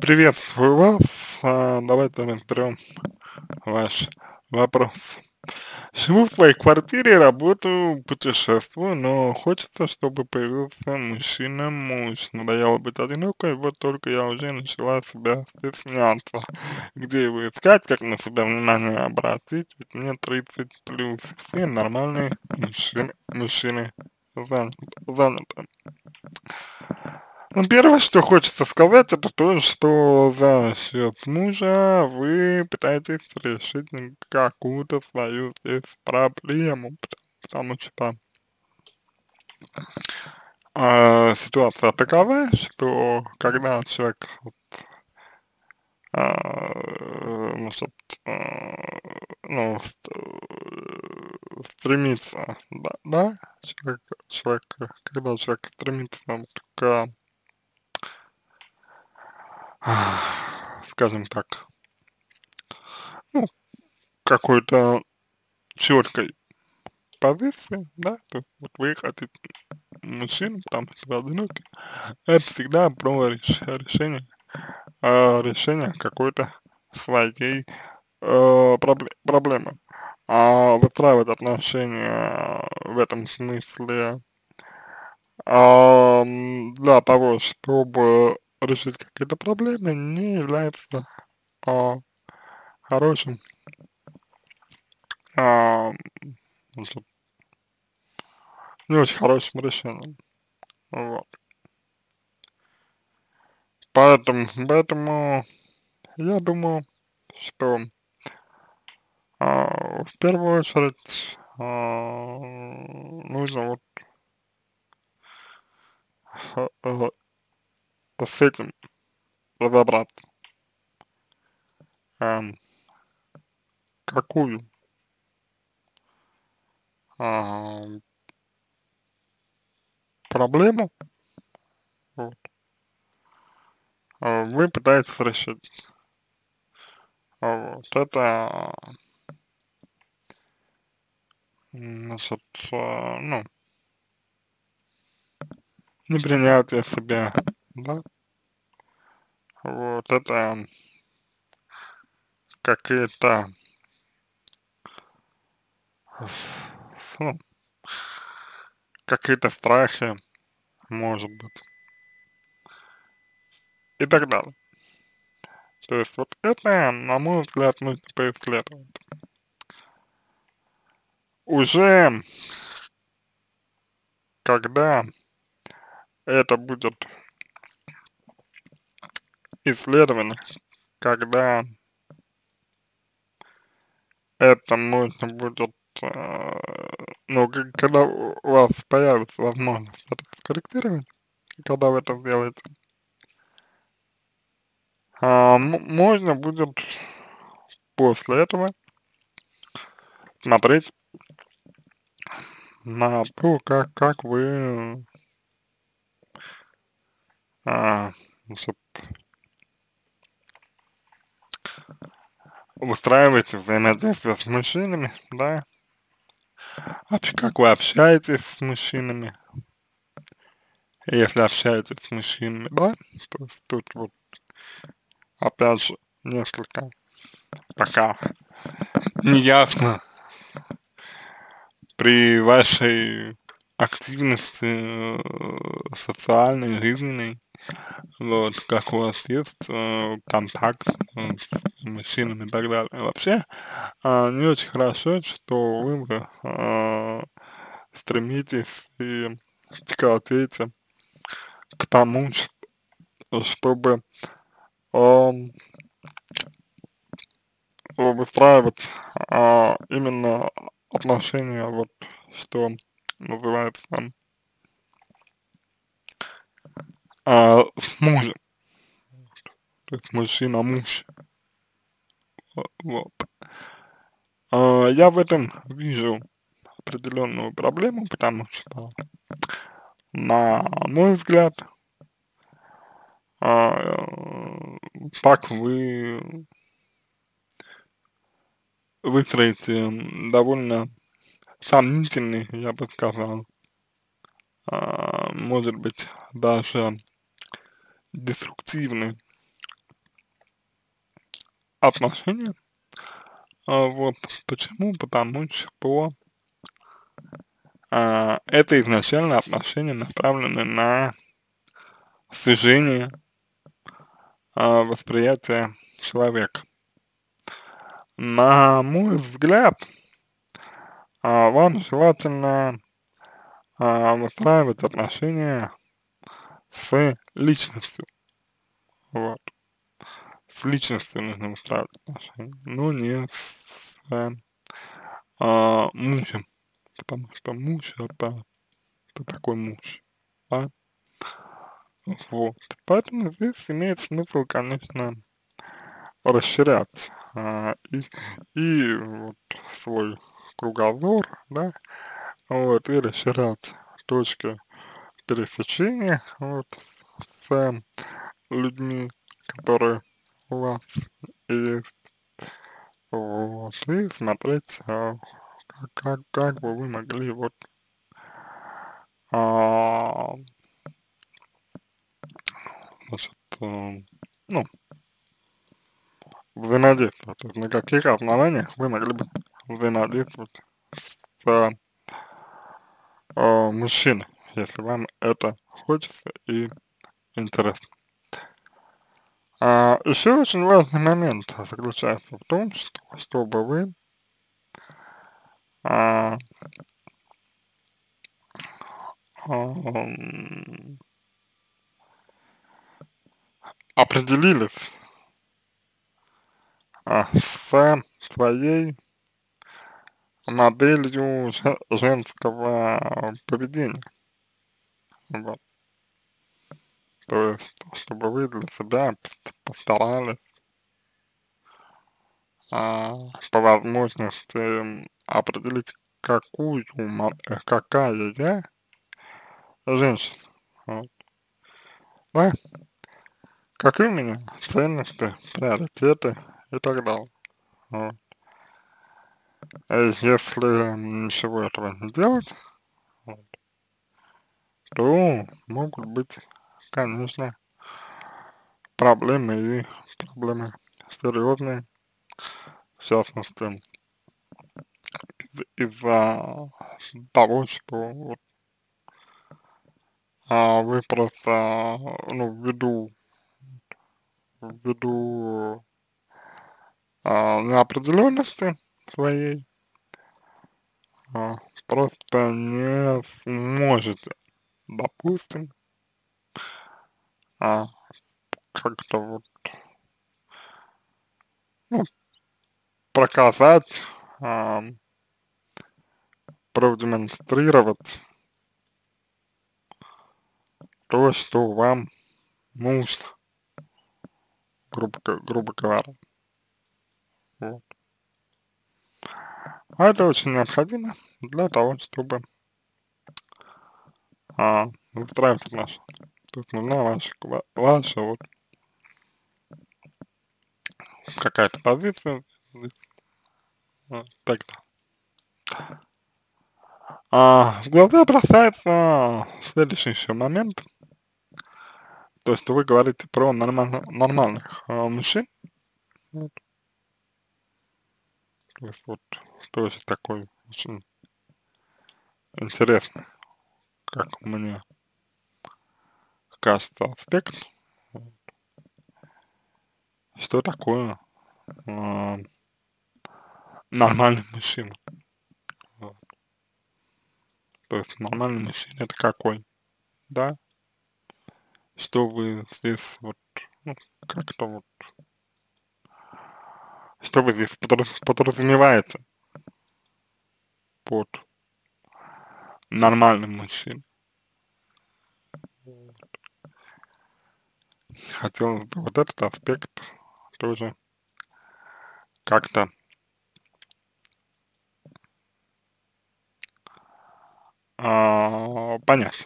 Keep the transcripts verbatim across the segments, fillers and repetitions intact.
Приветствую вас. А, давайте разберем ваш вопрос. Живу в своей квартире, работаю, путешествую, но хочется, чтобы появился мужчина, муж. Надоело быть одинокой, вот только я уже начала себя стесняться. Где его искать, как на себя внимание обратить, ведь мне тридцать плюс. Все нормальные мужчины, мужчины занят, заняты. Ну, первое, что хочется сказать, это то, что за счет мужа вы пытаетесь решить м, какую-то свою здесь проблему, пот- потому что а, ситуация такова, что когда человек а, значит, а, ну, ст- э, стремится, да, да, человек, человек, когда человек стремится вот к, скажем так, ну, какой-то четкой позиции, да, то есть вот вы хотите мужчину, потому что вы одиноки, это всегда про реш- решение, э, решение какой-то своей э, пробле- проблемы. А выстраивать отношения в этом смысле ам, для того, чтобы решить какие-то проблемы, не является а, хорошим, а, значит, не очень хорошим решением. Вот. Поэтому, поэтому я думаю, что а, в первую очередь а, нужно вот а, а, с этим разобраться, ам, какую а, проблему вот, а, вы пытаетесь решить. А, Вот, это, м, значит, а, ну, непринятие себя, да, вот, это какие-то, ну, какие-то страхи, может быть, и так далее. То есть вот это, на мой взгляд, нужно поисследовать. Уже когда это будет исследовано, когда это можно будет, э, ну, к- когда у вас появится возможность это скорректировать, когда вы это сделаете, а, м- можно будет после этого смотреть на то, как, как вы а, значит, выстраиваете взаимодействие с мужчинами, да, вообще, как вы общаетесь с мужчинами, если общаетесь с мужчинами, да, то есть тут вот опять же несколько пока неясно при вашей активности э, социальной, жизненной, вот, как у вас есть э, контакт э, с мужчинами и так далее. Вообще, а, не очень хорошо, что вы э, стремитесь и тяготеете к тому, ш- чтобы ам, выстраивать а, именно отношения, вот, что называется, а, с мужем, то есть мужчина-муж, вот. А, я в этом вижу определенную проблему, потому что, на мой взгляд, а, так вы выстроите м, довольно сомнительный, я бы сказал, а, может быть, даже деструктивный отношения. А, вот почему? Потому что а, это изначально отношения направлены на снижение а, восприятия человека. На мой взгляд, а, вам желательно а, выстраивать отношения с личностью. Вот. С личностью нужно выстраивать отношения, но не с а, мужем, потому что муж это, это такой муж, да? Вот. Поэтому здесь имеет смысл, конечно, расширять а, и, и вот свой кругозор, да, вот, и расширять точки пересечения вот с, с людьми, которые у вас есть, вот, и смотреть, а, как, как, как бы вы могли вот а, значит, э, ну, взаимодействовать, то есть на каких основаниях вы могли бы взаимодействовать с э, мужчиной, если вам это хочется и интересно. А, еще очень важный момент заключается в том, что чтобы вы а, ам, определились а, с своей моделью жен- женского поведения. Вот. То есть, чтобы вы для себя п- постарались а, по возможности м, определить, какую, мо- э, какая я женщина. Вот. Да, какие у меня ценности, приоритеты и так далее. Вот. А если ничего этого не делать, вот, то могут быть, конечно, проблемы и проблемы серьезные, в частности, из- из-за того, что вот, а, вы просто, ну, ввиду, ввиду а, неопределенности своей, а, просто не сможете, допустим, а, как-то вот, ну, проказать, а, продемонстрировать то, что вам нужно, грубо, г- грубо говоря. Вот. А это очень необходимо для того, чтобы а, выстраивать отношения. То есть нужна ваша, ва- ваша вот какая-то позиция, здесь, а, так далее. А, в глаза бросается следующий еще момент, то, что вы говорите про нормально, нормальных а, мужчин, вот, то есть вот тоже такой очень интересный, как мне кажется, аспект, что такое а, нормальный мужчина. Вот. То есть нормальный мужчина это какой, да? Что вы здесь вот, ну, как-то вот, что вы здесь подраз- подразумеваете под нормальным мужчиной? Хотелось бы вот этот аспект тоже как-то а, понять,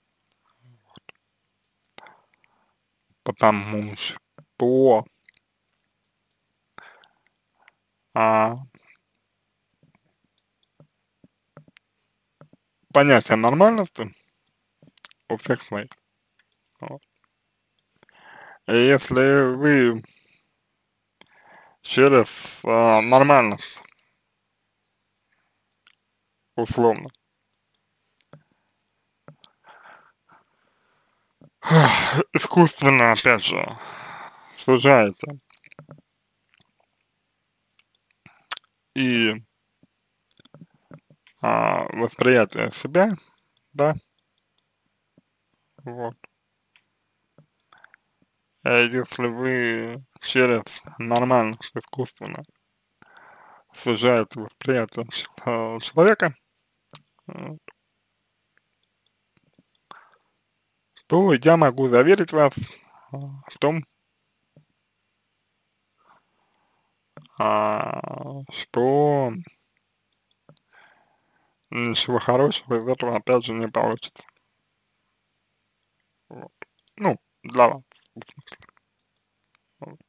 потому что а, понятие нормальности у всех свои. Вот. И если вы через а, нормальность, условно. Искусственно, опять же, сужаете и а, восприятие себя, да, вот. А если вы через нормальность искусственно сужаете восприятие чел- человека, м, то я могу заверить вас а, в том, а, что ничего хорошего из этого опять же не получится. Вот. Ну, для вас. Вот.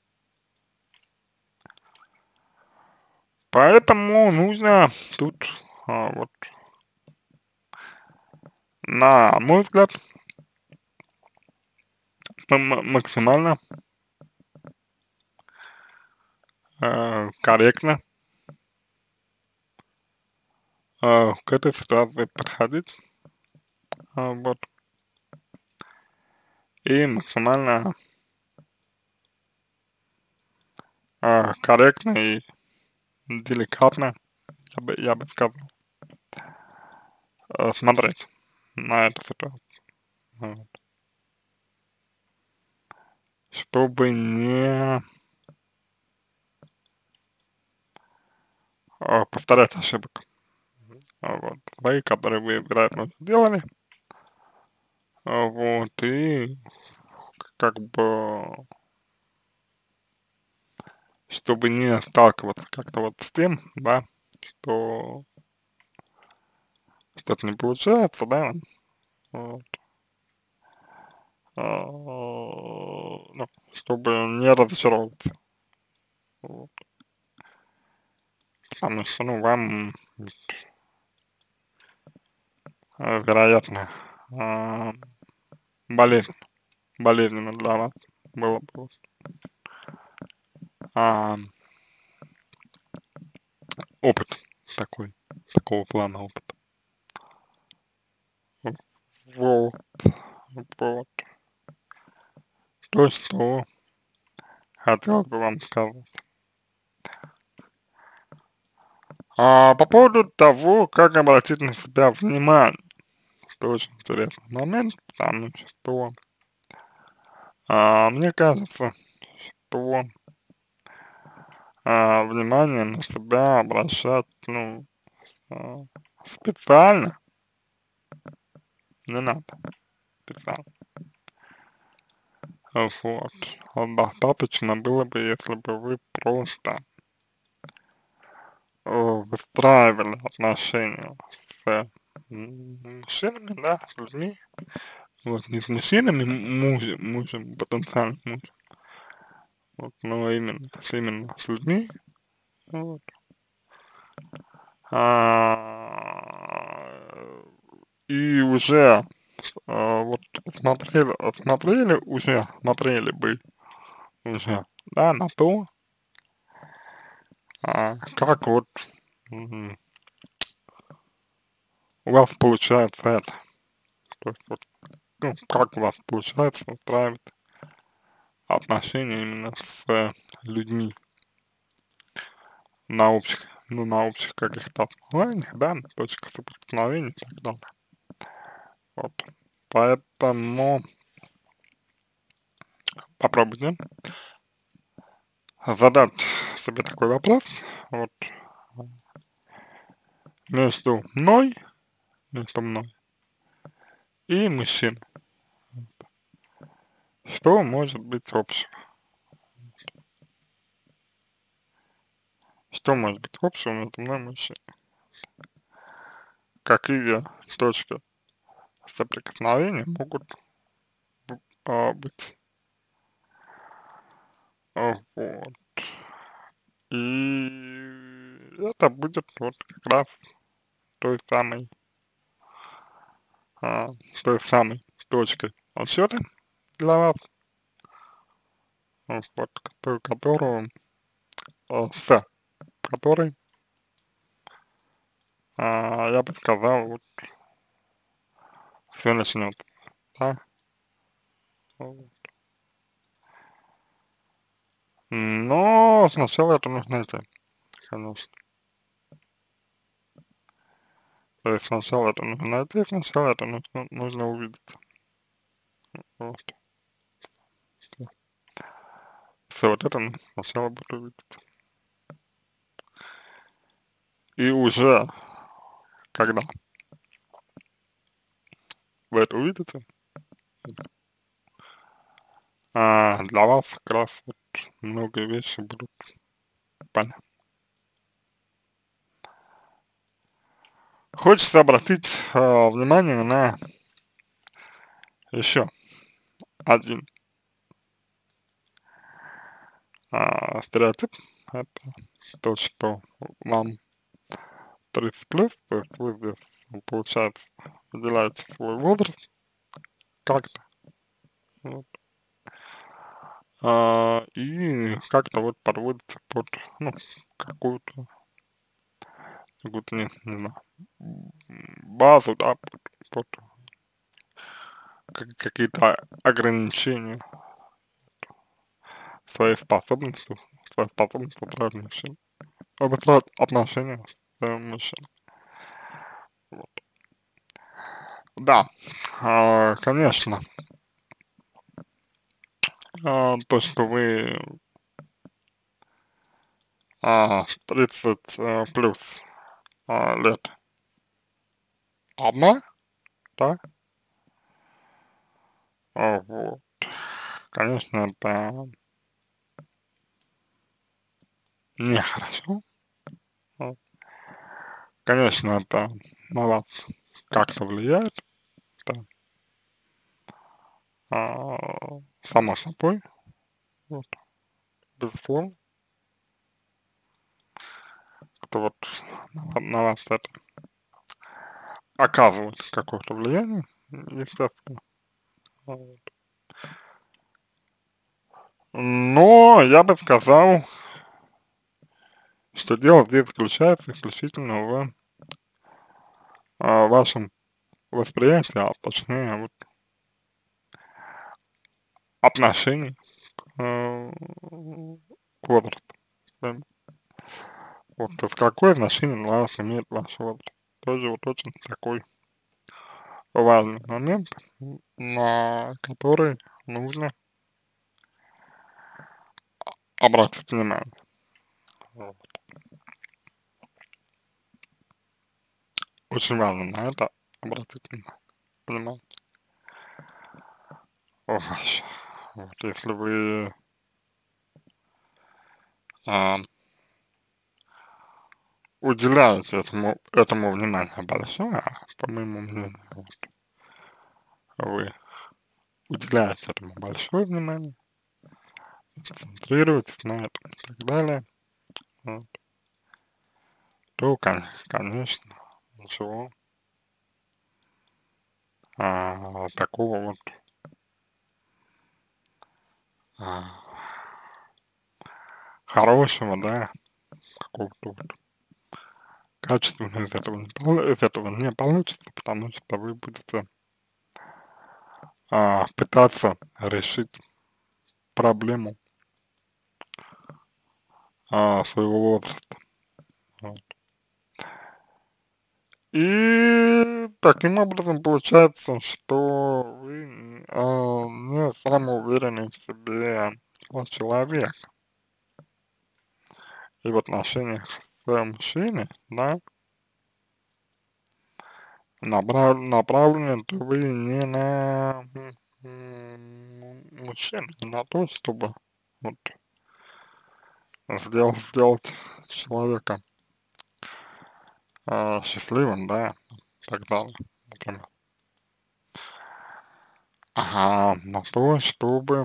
Поэтому нужно тут, а, вот, на мой взгляд, м- максимально э, корректно э, к этой ситуации подходить, а, вот, и максимально э, корректно и деликатно, я бы, я бы сказал, э, смотреть на эту ситуацию, вот, чтобы не э, повторять ошибок, а, вот, свои, которые вы, вероятно, уже сделали, а, вот, и как бы, чтобы не сталкиваться как-то вот с тем, да, что что-то не получается, да, вот, а, ну, чтобы не разочаровываться, вот, потому что, ну, вам, э, вероятно, а, болезненно, болезненно для вас было бы вот, а, опыт такой, такого плана опыт. Вот, вот, то, что хотел бы вам сказать. А по поводу того, как обратить на себя внимание, это очень интересный момент, потому что, а, мне кажется, что а, внимание на себя обращать, ну, а, специально не надо, специально. А, вот. А достаточно было бы, если бы вы просто э, выстраивали отношения с м, мужчинами, да, с людьми, вот, не с мужчинами, м- мужем, мужем, потенциальным мужем, вот, но именно, с- именно с людьми, вот, а, и уже а, вот смотрели, смотрели уже, смотрели бы уже, да, на то, а, как вот м, у вас получается это, то есть вот, ну, как у вас получается устраивать отношения именно с э, людьми на общих, ну, на общих каких-то основаниях, да, на точках соприкосновения и так далее. Вот. Поэтому попробуйте задать себе такой вопрос, вот, между мной, между мной и мужчиной. Что может быть общего? Что может быть общего между мной и мужчиной? Какие точки соприкосновения могут б- а, быть? А, вот. И это будет вот как раз той самой, а, той самой точкой отсчета для вас, вот, вот, которую, которую э, с которой, а, я бы сказал, вот все начнется, да. Вот. Но сначала это нужно найти, конечно. То есть сначала это нужно найти, сначала это нужно, нужно увидеть. Вот. Все вот это нужно сначала будет увидеть. И уже, когда вы это увидите, а, для вас как раз вот многие вещи будут понятны. Хочется обратить а, внимание на еще один а, стереотип. Это то, что вам тридцать плюс, то есть вы здесь, получается, выделяете свой возраст как-то, вот, а, и как-то вот подводите под, ну, какую-то, какую-то, не, не знаю, м, базу, да, под, под как- какие-то ограничения своей способности, своей способности устроить мужчин, устроить отношения с своим мужчиной. Вот. Да, а, конечно, а, то, что вы а, тридцать э, плюс а, лет одна, да, а, вот, конечно, это нехорошо, вот. Конечно, это на вас как-то влияет, да, а, само собой, вот, безусловно, это вот на, на вас это оказывает какое-то влияние, естественно, вот. Но я бы сказал, что дело здесь заключается исключительно в а, вашем восприятии, а точнее вот отношении э, к возрасту. Да. Вот, то есть какое значение для вас имеет ваш возраст. Тоже вот очень такой важный момент, м, на который нужно обратить внимание. Вот. Очень важно на это обратить внима- внимание. Ох, вот если вы а, уделяете этому, этому внимание большое, а, по моему мнению, вот, вы уделяете этому большое внимание, концентрируетесь на этом и так далее, вот, то, кон- конечно, ничего а, такого вот а, хорошего, да, какого-то вот качественного из этого не, полу- из этого не получится, потому что вы будете а, пытаться решить проблему а, своего возраста. Вот. И таким образом получается, что вы н- а, не самый уверенный в себе а, человек. И в отношениях с мужчиной, да, направ, направлены вы не на м, м, мужчину, не на то, чтобы вот сделать, сделать человека а, счастливым, да, и так далее, например. Ага, на то, чтобы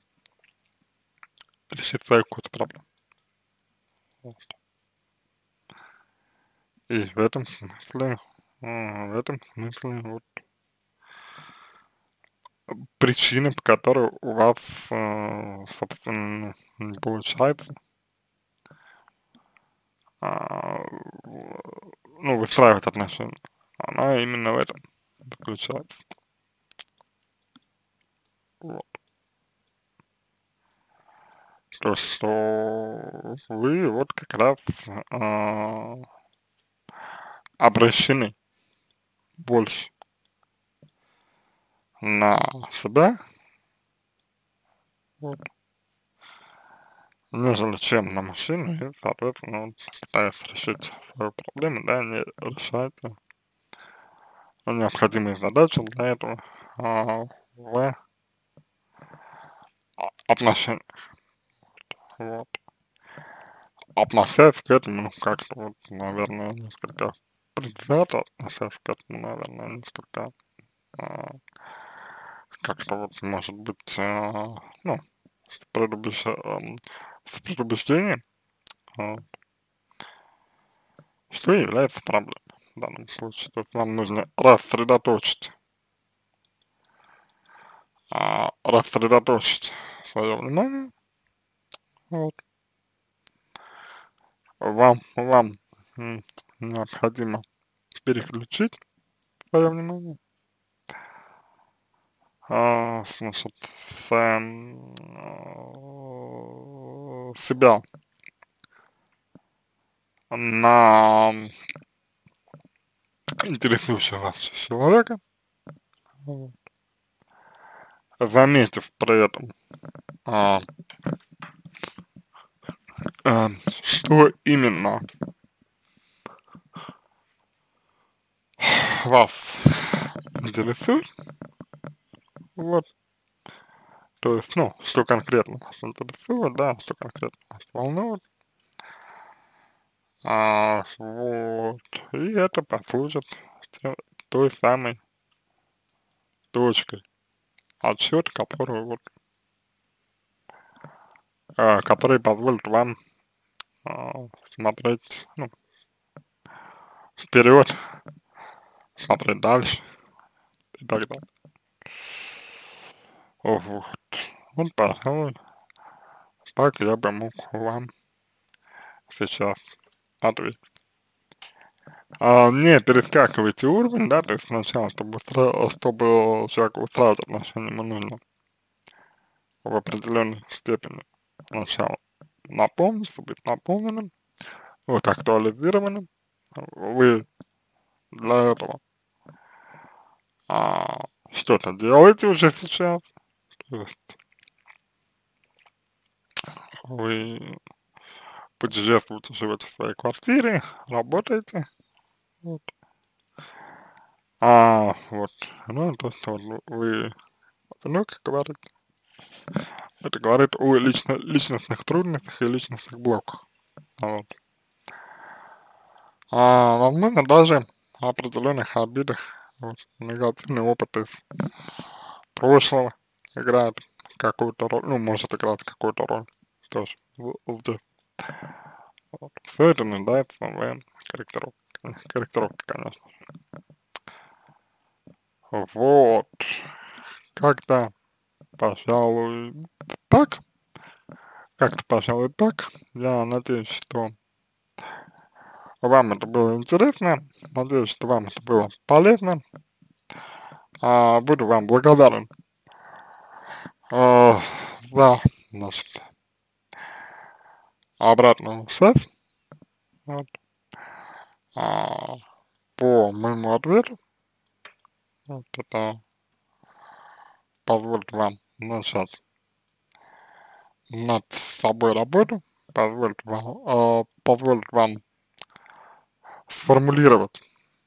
решить свою какую-то проблему. Вот. И в этом смысле, а, в этом смысле вот причины, по которой у вас, а, собственно, ну, не получается а, ну, выстраивать отношения. Она именно в этом заключается. Вот. То, что вы вот как раз а, обращены больше на себя, вот, нежели чем на мужчину, и, соответственно, вот, пытаясь решить свою проблему, да, не решаете необходимые задачи для этого а, в а, отношениях, вот. Относясь к этому, ну, как-то вот, наверное, несколько предвзято, относясь к этому, наверное, несколько а, как-то вот, может быть, а, ну, с предубеж- ам, с предубеждением, а, что и является проблемой в данном случае. То есть нам нужно рассредоточить, а, рассредоточить свое внимание, вот, вам, вам м, необходимо переключить свое внимание, а, значит, с эм, а, себя на интересующего вас человека, вот, заметив при этом, а, а, что именно вас интересует, вот, то есть, ну, что конкретно вас интересует, да, что конкретно вас волнует, а, вот, и это послужит те- той самой точкой отсчета, которую вот, а, которая позволит вам а, смотреть, ну, вперед, смотреть дальше и так далее. Вот, вот, пожалуй, так я бы мог вам сейчас ответить. А, не перескакивайте уровень, да, то есть сначала, чтобы, устра- чтобы человеку устраивать отношения, ему нужно в определенной степени сначала наполниться, быть наполненным, вот актуализированным. Вы для этого а, что-то делаете уже сейчас, то есть вы путешествуете, живете в своей квартире, работаете, вот. А вот, ну, то, что вот вы одиноко говорите, это говорит о лично, личностных трудностях и личностных блоках. Вот. А, возможно, даже определенных обидах, вот, негативный опыт из прошлого играет какую-то роль, ну, может играть какую-то роль тоже в- здесь. Вот. Все это нуждается в корректировке, корректировке, конечно. Вот, как-то, пожалуй, так, как-то, пожалуй, так. Я надеюсь, что вам это было интересно, надеюсь, что вам это было полезно. А, буду вам благодарен а, за, значит, обратную связь, вот, а, по моему ответу. Вот это позволит вам начать над собой работу, позволит вам, а, позволит вам сформулировать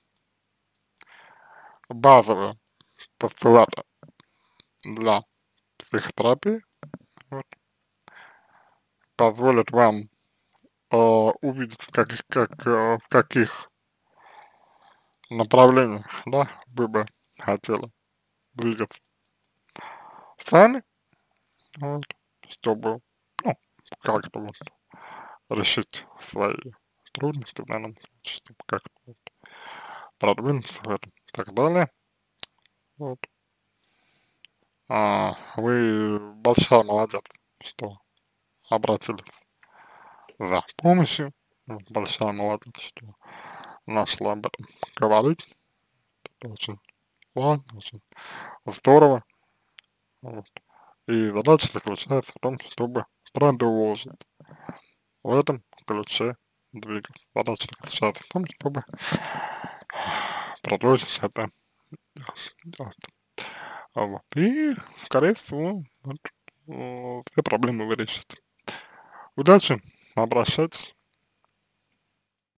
базовые постулаты для психотерапии, вот, позволит вам а, увидеть, в каких, как, а, в каких направлениях, да, вы бы хотели двигаться сами, вот, чтобы, ну, как-то вот решить свои трудности в данном случае, чтобы как-то вот продвинуться в этом и так далее. Вот. А, вы большая молодец, что обратились за помощью, Вот, большая молодец, что начала об этом говорить. Это очень ладно, очень здорово. Вот. И задача заключается в том, чтобы продолжить в этом ключе двигаться. Задача заключается в том, чтобы продолжить это делать. А вот. И, скорее всего, вот, э, все проблемы вы решите. Удачи, обращайтесь.